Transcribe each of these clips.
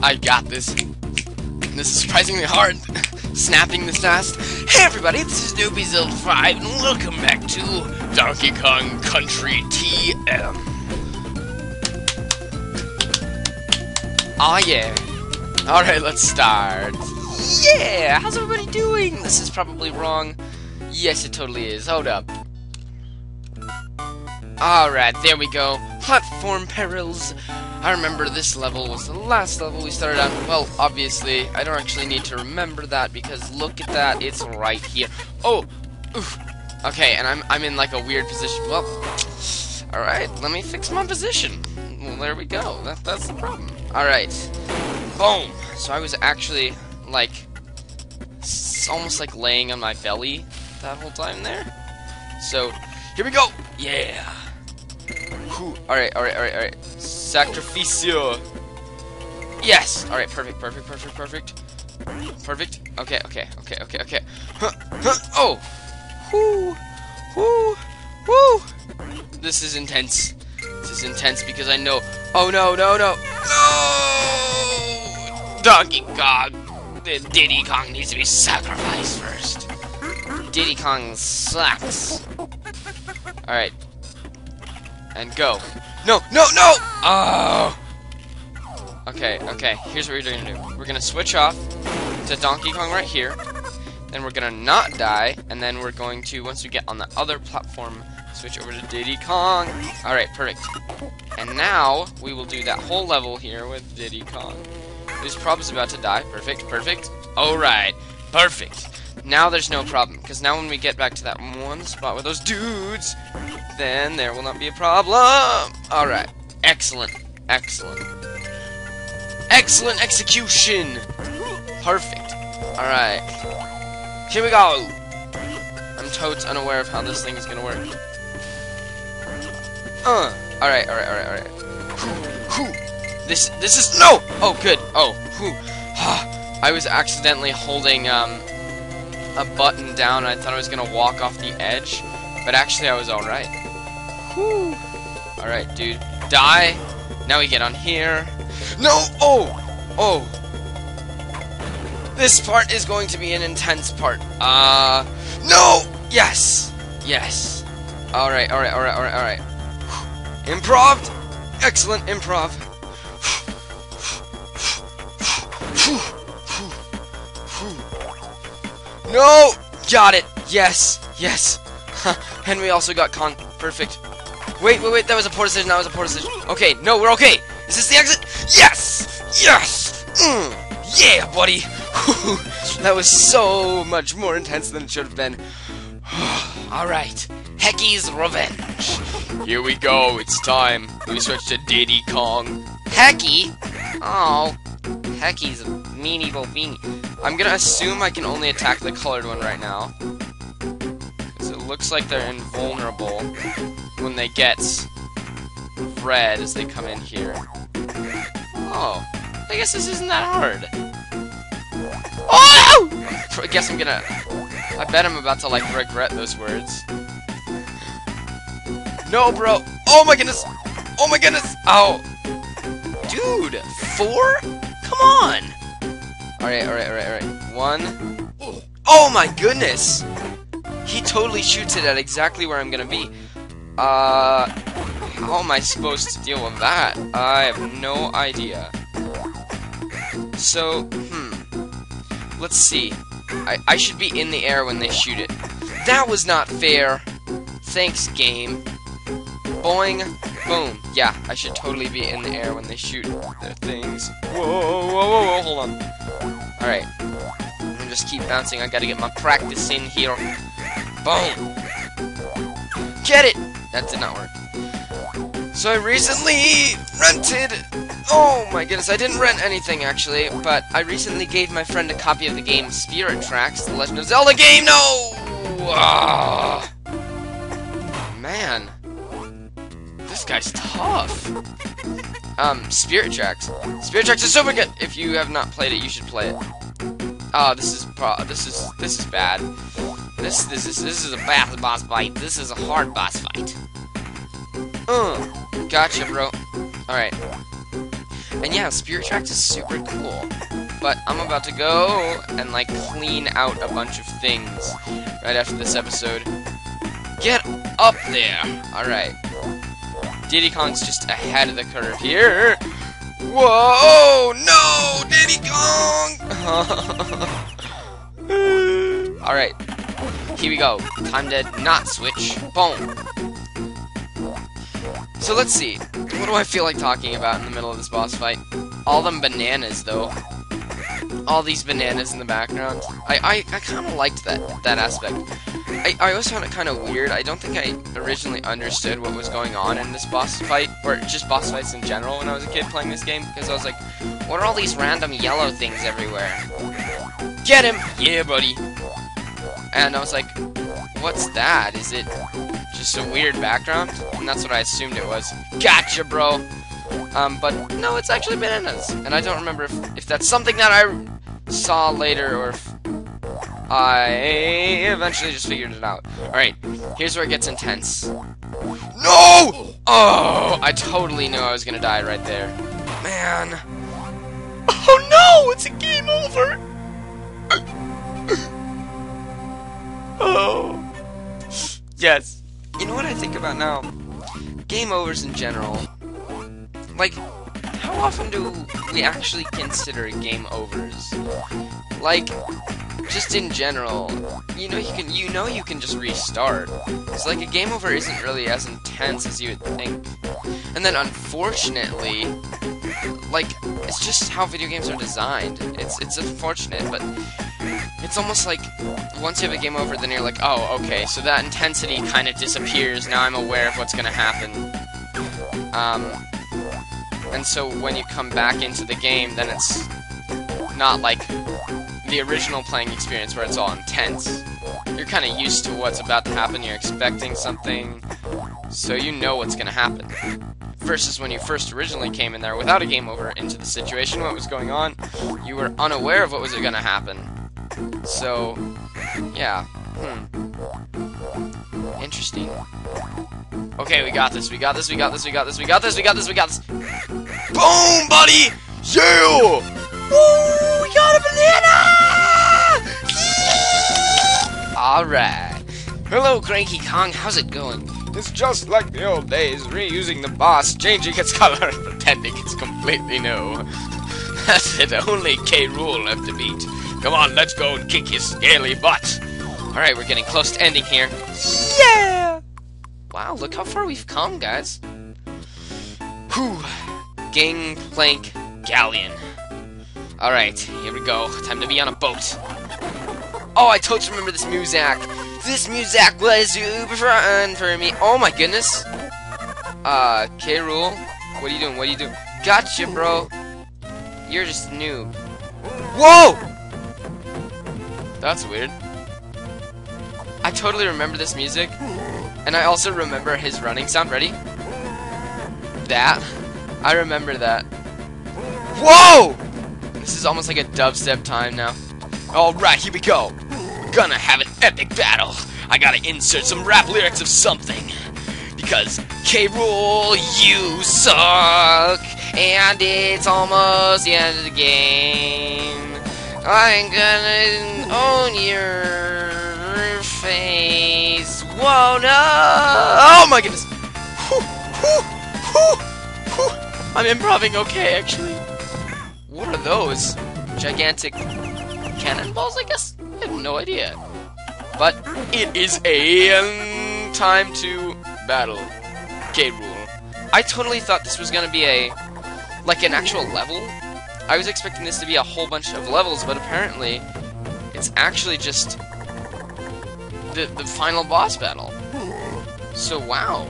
I got this. This is surprisingly hard. Snapping this fast. Hey everybody, this is NewbieZild5, and welcome back to Donkey Kong Country TM. Aw yeah. Alright, let's start. Yeah! How's everybody doing? This is probably wrong. Yes, it totally is. Hold up. Alright, there we go. Platform Perils. I remember this level was the last level we started on. Well, obviously, I don't actually need to remember that because look at that, it's right here. Oh! Oof. Okay, and I'm in like a weird position. Well, alright, let me fix my position. Well, there we go. That's the problem. Alright. Boom! So I was actually, like, almost like laying on my belly that whole time there. So, here we go! Yeah! Alright. Sacrificio! Yes! Alright, perfect. Perfect. Okay. Oh! Whoo! This is intense. This is intense because I know. Oh no! No! Donkey Kong! Diddy Kong needs to be sacrificed first. Diddy Kong sucks. Alright. And go. No! Oh! Okay. Here's what we're gonna do. We're gonna switch off to Donkey Kong right here. Then we're gonna not die. And then we're going to, once we get on the other platform, switch over to Diddy Kong. Alright, perfect. And now, we will do that whole level here with Diddy Kong. This prob is about to die. Perfect. Alright, perfect. Now there's no problem, because now when we get back to that one spot with those dudes, then there will not be a problem. Alright, excellent execution. Perfect. Alright, here we go. I'm totes unaware of how this thing is gonna work. Alright. This is no. Oh, good. Oh, I was accidentally holding a button down, and I thought I was gonna walk off the edge, but actually I was alright. Alright, dude. Die. Now we get on here. No! Oh! This part is going to be an intense part. No! Yes! Alright. Improv! Excellent improv. No! Got it! Yes! And we also got Kong. Perfect. Wait, that was a poor decision, Okay, no, we're okay! Is this the exit? Yes! Yeah, buddy! That was so much more intense than it should have been. Alright. Hecky's Revenge. Here we go, it's time. We switch to Diddy Kong. Hecky? Oh. Hecky's a meanie bo beanie. I'm gonna assume I can only attack the colored one right now. Because it looks like they're invulnerable when they get red as they come in here. Oh, I guess this isn't that hard. Oh! I guess I bet I'm about to, like, regret those words. No, bro. Oh my goodness. Oh. Dude, 4? Come on! Alright. 1. Oh my goodness! He totally shoots it at exactly where I'm gonna be. How am I supposed to deal with that? I have no idea. So, let's see. I should be in the air when they shoot it. That was not fair! Thanks, game. Boing. Boom. Yeah, I should totally be in the air when they shoot their things. Whoa, hold on. Alright. I'm just keep bouncing. I gotta get my practice in here. Boom. Get it! That did not work. So I recently rented... Oh my goodness, I didn't rent anything actually, but I recently gave my friend a copy of the game Spirit Tracks, the Legend of Zelda game. No! Man. This guy's tough. Spirit Tracks. Spirit Tracks is super good. If you have not played it, you should play it. Oh, this is bad. This is a bad boss fight. This is a hard boss fight. Gotcha, bro. Alright. And yeah, Spirit Tracks is super cool. But I'm about to go and, like, clean out a bunch of things right after this episode. Get up there! Alright. Diddy Kong's just ahead of the curve here. Whoa! No! Diddy Kong! Alright. Here we go. Time to not switch. Boom. So let's see. What do I feel like talking about in the middle of this boss fight? All them bananas, though. All these bananas in the background. I kind of liked that aspect. I always found it kind of weird. I don't think I originally understood what was going on in this boss fight, or just boss fights in general when I was a kid playing this game, because I was like, what are all these random yellow things everywhere? Get him! Yeah, buddy! And I was like, what's that? Is it just a weird background? And that's what I assumed it was. Gotcha, bro! But no, it's actually bananas. And I don't remember if that's something that I saw later, or if I eventually just figured it out. Alright, here's where it gets intense. No! Oh, I totally knew I was gonna die right there. Man. Oh no, it's a game over! Oh. Yes. You know what I think about now? Game overs in general. Like, how often do we actually consider game overs? Like, just in general, you know you can just restart. It's like a game over isn't really as intense as you would think. And then unfortunately, like, it's just how video games are designed. It's unfortunate, but it's almost like once you have a game over, then you're like, oh, okay, so that intensity kind of disappears. Now I'm aware of what's gonna happen. And so when you come back into the game, then it's not like the original playing experience where it's all intense. You're kind of used to what's about to happen, you're expecting something, so you know what's gonna happen. Versus when you first originally came in there without a game over into the situation, what was going on, you were unaware of what was gonna happen. So, yeah. Interesting. Okay, we got this, we got this, we got this, we got this, we got this, we got this, we got this. Boom, buddy! Yeah! Woo! We got a banana! Alright. Hello, Cranky Kong. How's it going? It's just like the old days, reusing the boss, changing its color, and pretending it's completely new. That's it, only K. Rool left to beat. Come on, let's go and kick his scaly butt. Alright, we're getting close to ending here. Yeah! Wow, look how far we've come, guys. Whew. Gangplank Galleon. Alright, here we go. Time to be on a boat. Oh, I totally remember this music. This music was super fun for me. Oh my goodness. K. Rool, what are you doing? What are you doing? Gotcha, bro. You're just a noob. Whoa! That's weird. I totally remember this music. And I also remember his running sound. Ready? That. I remember that. Whoa! This is almost like a dubstep time now. Alright, here we go. We're gonna have an epic battle. I gotta insert some rap lyrics of something. Because K. Rool, you suck. And it's almost the end of the game. I'm gonna own your face. Whoa, no! Oh my goodness! Whew, whew, whew, whew. I'm improving okay, actually. What are those? Gigantic cannonballs, I guess? I have no idea. But it is a time to battle K. Rool. I totally thought this was gonna be like an actual level. I was expecting this to be a whole bunch of levels, but apparently it's actually just the final boss battle. So wow.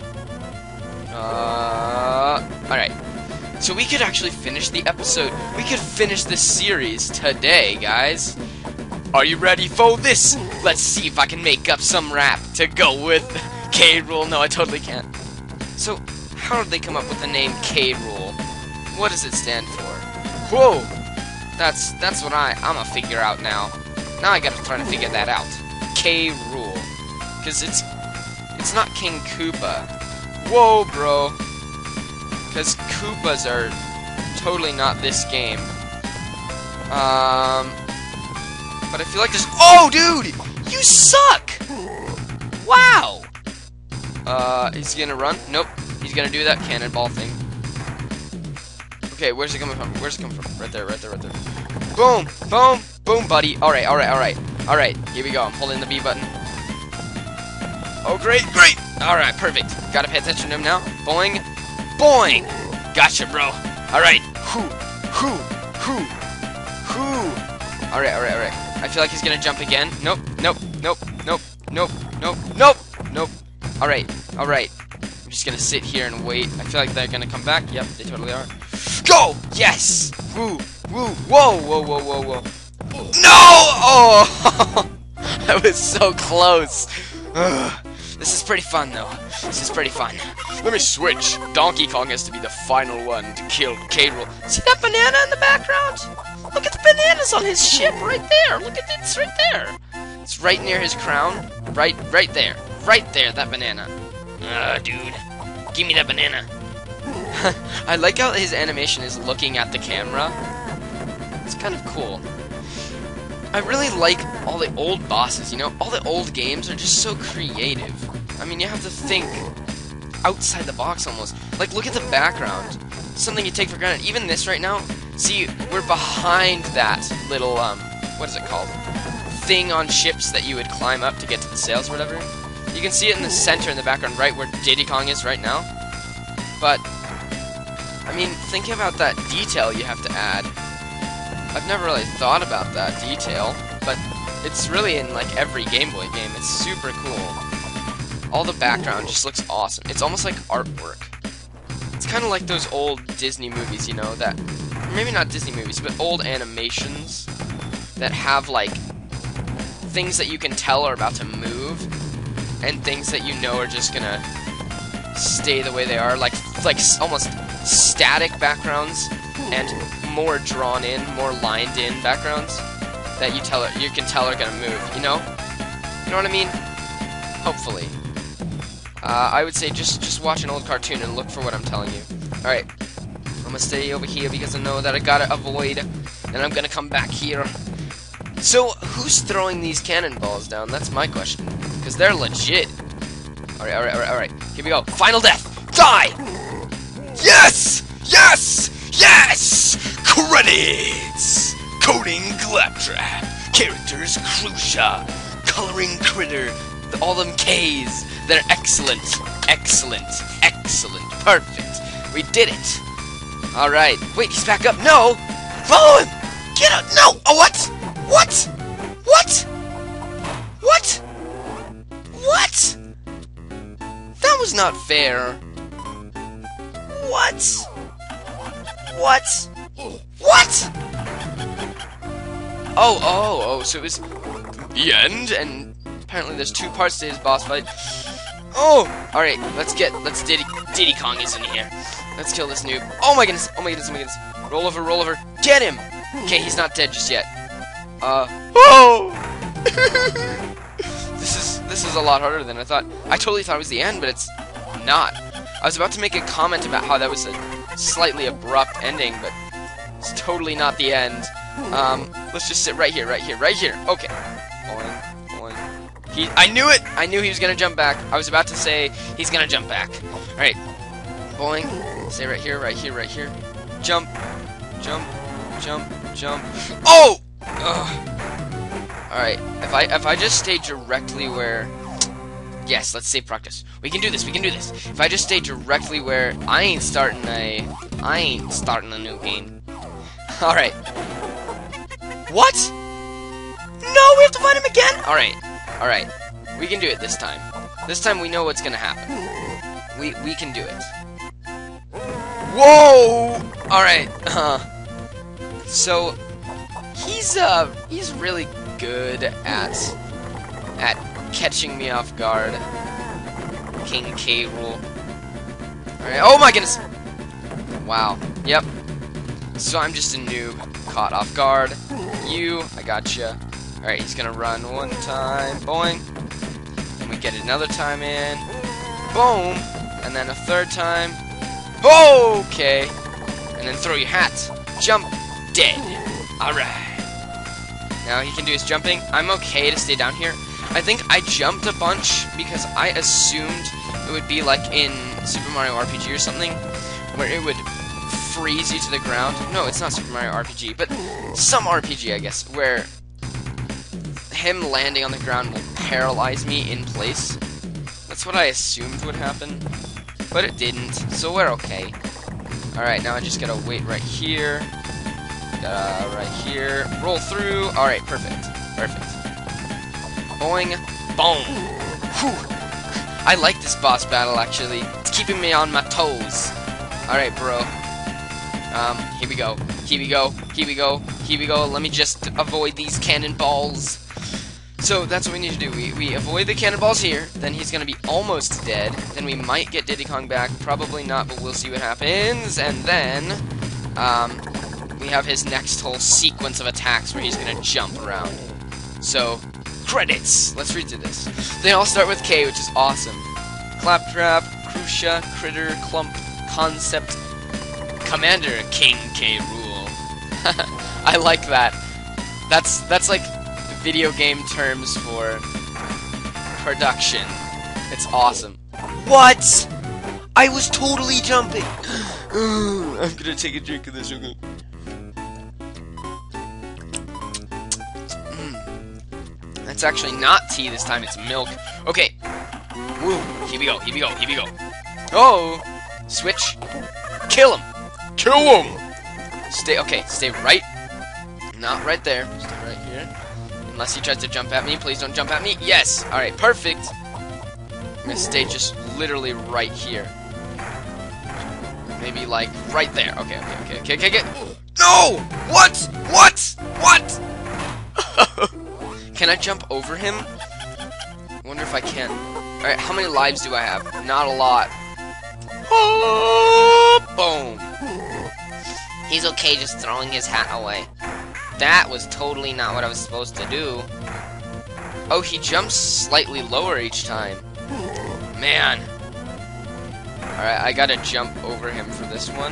Alright. So we could actually finish the episode. We could finish this series today, guys. Are you ready for this? Let's see if I can make up some rap to go with K. Rool. No, I totally can't. So, how did they come up with the name K. Rool? What does it stand for? Whoa! That's what I'm gonna figure out now. Now I gotta try to figure that out. K. Rool. Because it's not King Koopa. Whoa, bro. Because Koopas are totally not this game. But I feel like there's... Oh, dude! You suck! Wow! He's gonna run? Nope. He's gonna do that cannonball thing. Okay, where's it coming from? Where's it coming from? Right there, right there, right there. Boom! Boom! Boom, buddy! Alright, alright, alright. Alright, here we go. I'm holding the B button. Oh, great, great! Alright, perfect. Gotta pay attention to him now. Boing. Boing! Gotcha, bro. Alright. Whoo! Whoo! Whoo! Whoo! Alright, alright, alright. I feel like he's gonna jump again. Nope, nope, nope, nope, nope, nope, nope, nope. Alright, alright. I'm just gonna sit here and wait. I feel like they're gonna come back. Yep, they totally are. Go! Yes! Woo! Woo! Whoa! Whoa! Whoa! Whoa! Whoa! No! Oh! That was so close. This is pretty fun, though. This is pretty fun. Let me switch. Donkey Kong has to be the final one to kill K. Rool. See that banana in the background? Look at the bananas on his ship right there. Look at it. It's right there. It's right near his crown. Right there. Right there, that banana. Dude. Give me that banana. I like how his animation is looking at the camera. It's kind of cool. I really like all the old bosses, you know? All the old games are just so creative. I mean, you have to think outside the box almost. Like, look at the background. Something you take for granted. Even this right now, see, we're behind that little, what is it called? Thing on ships that you would climb up to get to the sails or whatever. You can see it in the center in the background, right where Diddy Kong is right now. But, I mean, think about that detail you have to add. I've never really thought about that detail, but it's really in like every Game Boy game. It's super cool. All the background just looks awesome. It's almost like artwork. It's kind of like those old Disney movies, you know, that, maybe not Disney movies, but old animations that have like things that you can tell are about to move and things that you know are just gonna stay the way they are, like almost static backgrounds and more drawn in, more lined in backgrounds that you can tell are gonna move, you know? You know what I mean? Hopefully. I would say just watch an old cartoon and look for what I'm telling you. Alright. I'm gonna stay over here because I know that I gotta avoid, and I'm gonna come back here. So, who's throwing these cannonballs down? That's my question. Because they're legit. Alright, alright, alright, alright. Here we go. Final death! Die! Yes! Yes! Yes! Credits! Coding Glaptrap. Characters Crucia. Coloring Critter. All them K's. They're excellent. Excellent. Excellent. Perfect. We did it. Alright. Wait, he's back up. No! Follow him! Get out! No! Oh, what? What? What? What? What? That was not fair. What? What? What? Oh, so it was the end, and apparently there's two parts to his boss fight. Oh! Alright, Diddy Kong is in here. Let's kill this noob. Oh my goodness, oh my goodness, oh my goodness. Roll over, roll over. Get him! Okay, he's not dead just yet. Oh! This is a lot harder than I thought. I totally thought it was the end, but it's not. I was about to make a comment about how that was a slightly abrupt ending, but it's totally not the end. Let's just sit right here, right here, right here. Okay. Boing, boing. I knew it! I knew he was gonna jump back. I was about to say he's gonna jump back. Alright. Boing. Stay right here, right here, right here. Jump. Jump. Jump. Jump. Oh! Ugh. Alright. If I just stay directly where... Yes, let's save practice. We can do this, we can do this. If I just stay directly where I ain't starting a new game. Alright. What? No, we have to fight him again? Alright. Alright. We can do it this time. This time we know what's gonna happen. We can do it. Whoa! Alright. So he's really good at catching me off guard. King K. Rool. Alright. Oh my goodness! Wow. Yep. So I'm just a noob. Caught off guard. I gotcha. Alright, he's gonna run one time. Boing. And we get it another time in. Boom! And then a third time. Okay. And and then throw your hat. Jump. Dead. Alright. Now he can do his jumping. I'm okay to stay down here. I think I jumped a bunch because I assumed it would be like in Super Mario RPG or something, where it would freeze you to the ground. No, it's not Super Mario RPG, but some RPG, I guess, where him landing on the ground will paralyze me in place. That's what I assumed would happen, but it didn't, so we're okay. Alright, now I just gotta wait right here. Right here. Roll through. Alright, perfect. Perfect. Boing. Boom. Whew. I like this boss battle, actually. It's keeping me on my toes. Alright, bro. Here we go. Here we go. Here we go. Here we go. Let me just avoid these cannonballs. So, that's what we need to do. We avoid the cannonballs here. Then he's gonna be almost dead. Then we might get Diddy Kong back. Probably not, but we'll see what happens. And then, we have his next whole sequence of attacks where he's gonna jump around. So, credits! Let's read through this. They all start with K, which is awesome. Claptrap, Crucia, Critter, Clump, Concept, Commander, King K. Rool. I like that. That's like video game terms for production. It's awesome. What? I was totally jumping! I'm gonna take a drink of this. It's actually not tea this time, it's milk. Okay. Woo. Here we go, here we go, here we go. Oh! Switch. Kill him! Kill him! Stay right. Not right there. Stay right here. Unless he tries to jump at me. Please don't jump at me. Yes! Alright, perfect. I'm gonna stay just literally right here. Maybe like right there. Okay. No! What? What? Can I jump over him? I wonder if I can. Alright, how many lives do I have? Not a lot. Oh, boom. He's okay just throwing his hat away. That was totally not what I was supposed to do. Oh, he jumps slightly lower each time. Man. Alright, I gotta jump over him for this one.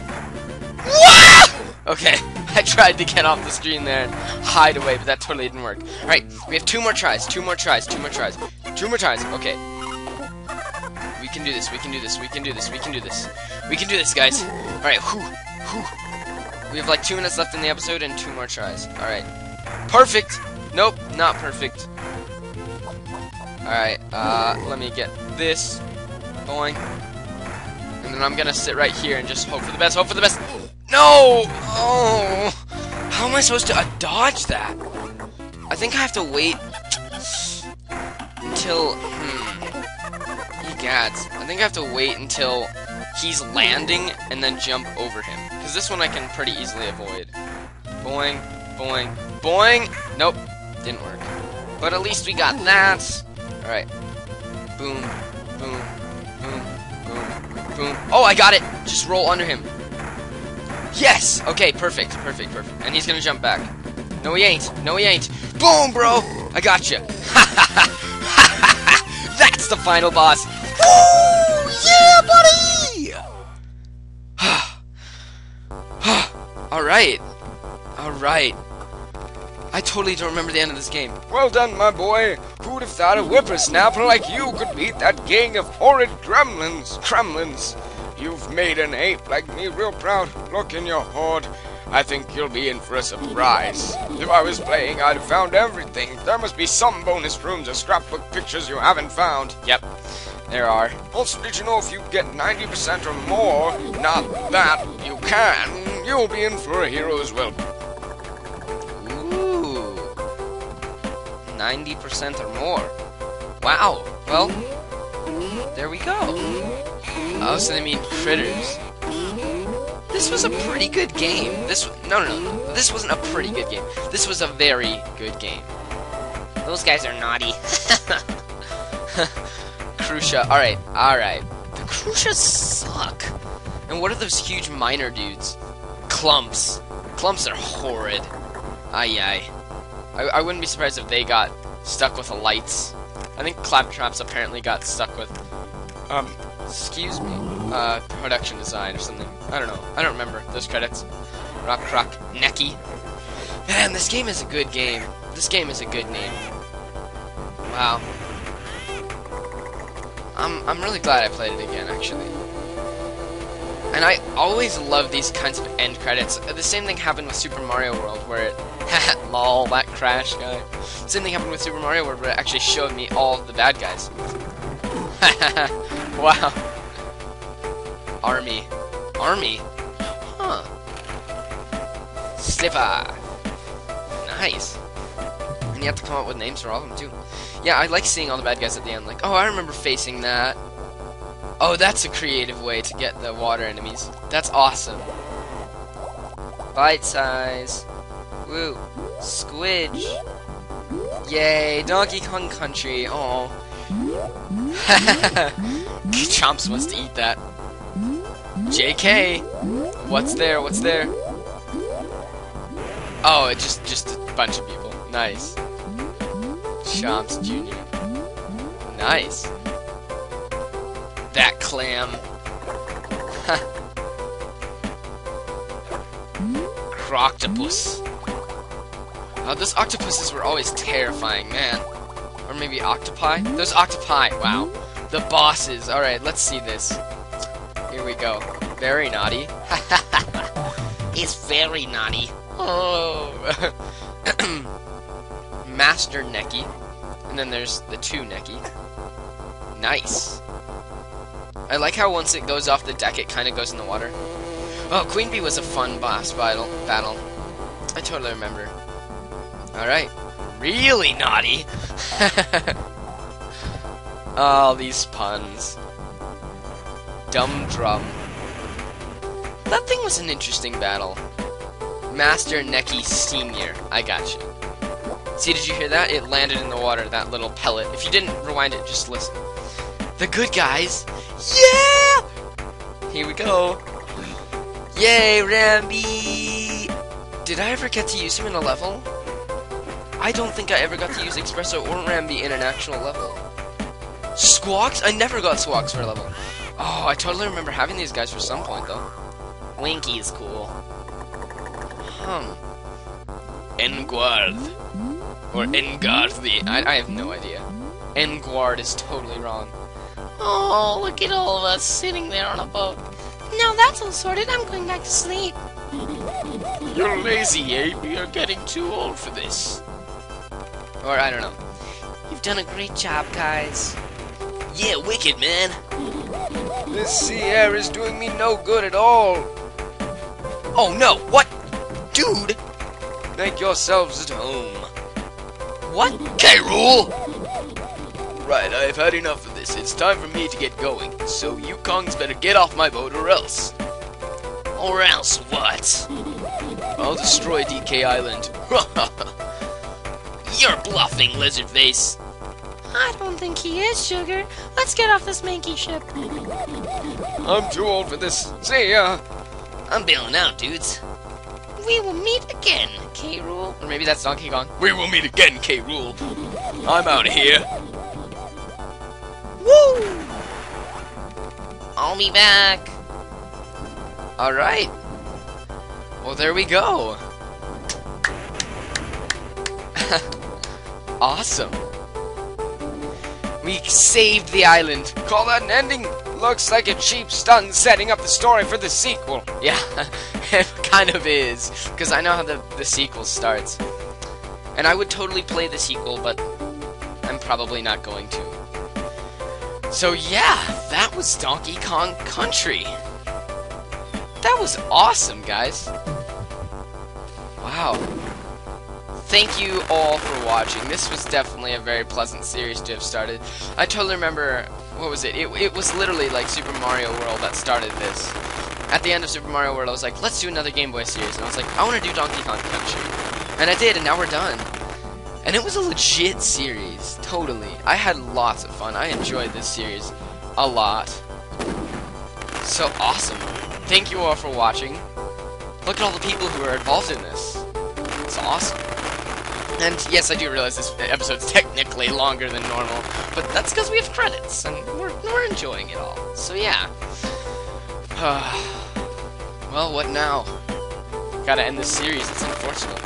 Okay, I tried to get off the screen there and hide away, but that totally didn't work. Alright, we have two more tries, okay. We can do this, we can do this, guys. Alright, we have like 2 minutes left in the episode and 2 more tries. Alright. Perfect! Nope, not perfect. Alright, let me get this going. And then I'm gonna sit right here and just hope for the best, No! Oh! How am I supposed to dodge that? I think I have to wait until... Egads. I think I have to wait until he's landing and then jump over him. Because this one I can pretty easily avoid. Boing, boing, boing! Nope, didn't work. But at least we got that. Alright. Boom, boom, boom, boom, boom. Oh, I got it! Just roll under him. Yes! Okay, perfect. And he's gonna jump back. No, he ain't. Boom, bro! I gotcha. That's the final boss. Woo! Yeah, buddy! Alright. I totally don't remember the end of this game. Well done, my boy. Who'd have thought a whippersnapper like you could beat that gang of horrid gremlins? You've made an ape like me real proud. Look in your hoard. I think you'll be in for a surprise. If I was playing, I'd have found everything. There must be some bonus rooms or scrapbook pictures you haven't found. Yep, there are. Also, did you know if you get 90% or more, not that you can, you'll be in for a hero's welcome. Ooh. 90% or more. Wow. Well, there we go. Oh, so they mean critters. This was a pretty good game. No. This wasn't a pretty good game. This was a very good game. Those guys are naughty. Crucia. Alright. The Crucias suck. And what are those huge miner dudes? Clumps. Clumps are horrid. Aye. I wouldn't be surprised if they got stuck with the lights. I think Claptraps apparently got stuck with... Excuse me. production design or something. I don't know. I don't remember those credits. Rock Necky. Man, this game is a good game. This game is a good name. Wow. I'm really glad I played it again, actually. And I always love these kinds of end credits. The same thing happened with Super Mario World, where it... lol, that crash guy. Same thing happened with Super Mario World, where it actually showed me all the bad guys. Wow. Army. Huh. Slipper. Nice. And you have to come up with names for all of them, too. Yeah, I like seeing all the bad guys at the end. Like, oh, I remember facing that. Oh, that's a creative way to get the water enemies. That's awesome. Bite size. Woo. Squidge. Yay, Donkey Kong Country. Oh. Chomps wants to eat that. JK. What's there? Oh, it's just a bunch of people. Nice. Chomps Jr. Nice. That clam. Croctopus. Oh, those octopuses were always terrifying, man. Or maybe octopi? Those octopi, wow. The bosses. Alright, let's see this. Here we go. Very naughty. He's very naughty. Oh. Master Necky. And then there's the 2 Necky. Nice. I like how once it goes off the deck, it kind of goes in the water. Oh, Queen Bee was a fun boss battle. I totally remember. Alright. Really naughty. All these puns. Dumb Drum. That thing was an interesting battle. Master Necky Sr. I gotcha. See, did you hear that? It landed in the water, that little pellet. If you didn't rewind it, just listen. The good guys. Yeah! Here we go. Yay, Rambi! Did I ever get to use him in a level? I don't think I ever got to use Espresso or Rambi in an actual level. Squawks? I never got Squawks for a level. Oh, I totally remember having these guys for some point, though. Winky is cool. Enguarde. Or Engarde. I have no idea. Enguarde is totally wrong. Oh, look at all of us sitting there on a boat. Now that's all sorted, I'm going back to sleep. You're lazy, Abe. You're getting too old for this. Or, I don't know. You've done a great job, guys. Yeah, wicked, man. This sea air is doing me no good at all. Oh, no. What? Dude. Make yourselves at home. What? K-Rool! Right, I've had enough of this. It's time for me to get going. So you Kongs better get off my boat or else. Or else what? I'll destroy DK Island. You're bluffing, Lizardface. I don't think he is, Sugar. Let's get off this manky ship. I'm too old for this. See ya. I'm bailing out, dudes. We will meet again, K-Rool. Or maybe that's Donkey Kong. We will meet again, K-Rool. I'm out of here. Woo! I'll be back. Alright. Well, there we go. Awesome. We saved the island. Call that an ending? Looks like a cheap stunt setting up the story for the sequel. Yeah, it kind of is. Because I know how the sequel starts. And I would totally play the sequel, but I'm probably not going to. So yeah, that was Donkey Kong Country. That was awesome, guys. Wow. Thank you all for watching. This was definitely a very pleasant series to have started. I totally remember, what was it? It was literally like Super Mario World that started this. At the end of Super Mario World, I was like, let's do another Game Boy series. And I was like, I want to do Donkey Kong Country. And I did, and now we're done. And it was a legit series, totally. I had lots of fun. I enjoyed this series a lot. So awesome. Thank you all for watching. Look at all the people who are involved in this. It's awesome. And yes, I do realize this episode's technically longer than normal, but that's because we have credits, and we're enjoying it all. So yeah. Well, what now? Gotta end this series, it's unfortunate.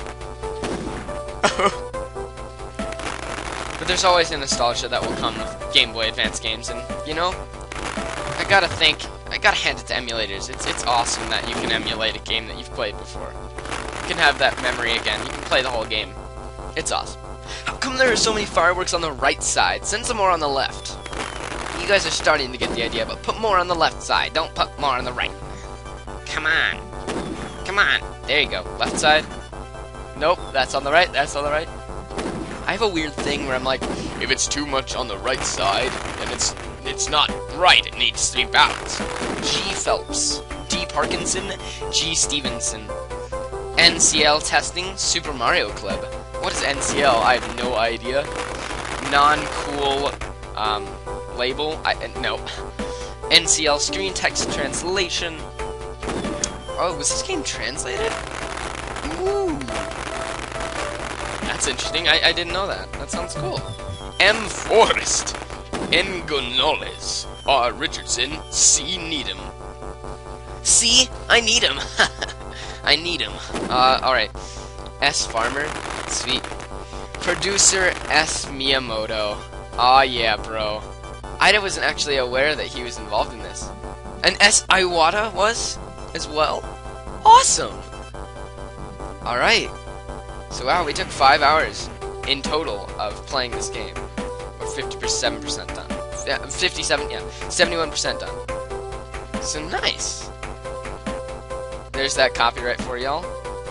But there's always a nostalgia that will come with Game Boy Advance games, and, you know, I gotta hand it to emulators. It's awesome that you can emulate a game that you've played before. You can have that memory again, you can play the whole game. It's awesome. How come there are so many fireworks on the right side? Send some more on the left. You guys are starting to get the idea, but put more on the left side. Don't put more on the right. Come on. Come on. There you go. Left side. Nope, that's on the right. That's on the right. I have a weird thing where I'm like, if it's too much on the right side, then it's not right. It needs to be balanced. G. Phelps. D. Parkinson. G. Stevenson. NCL testing. Super Mario Club. What is NCL? I have no idea. Non-cool label. No. NCL screen text translation. Oh, was this game translated? Ooh. That's interesting. I didn't know that. That sounds cool. M. Forrest. N. Gonzalez. R. Richardson. C. Needham. C. I need him. I need him. Alright. S. Farmer. Sweet. Producer S. Miyamoto. Aw, yeah, bro. I wasn't actually aware that he was involved in this. And S. Iwata was as well. Awesome! Alright. So wow, we took 5 hours in total of playing this game. We're 57% done. Yeah, 71% done. So nice. There's that copyright for y'all.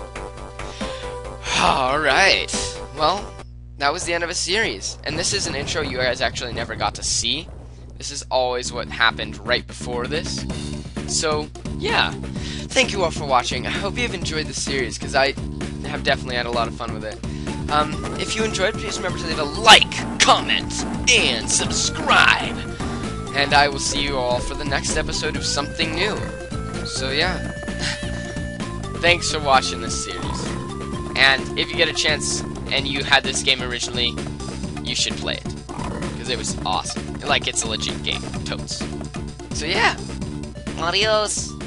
Alright. Well, that was the end of a series. And this is an intro you guys actually never got to see. This is always what happened right before this. So, yeah. Thank you all for watching. I hope you've enjoyed the series, because I have definitely had a lot of fun with it. If you enjoyed, please remember to leave a like, comment, and subscribe. And I will see you all for the next episode of something new. So, yeah. Thanks for watching this series. And if you get a chance and you had this game originally, you should play it. Because it was awesome. Like, it's a legit game. Totes. So, yeah. Adios.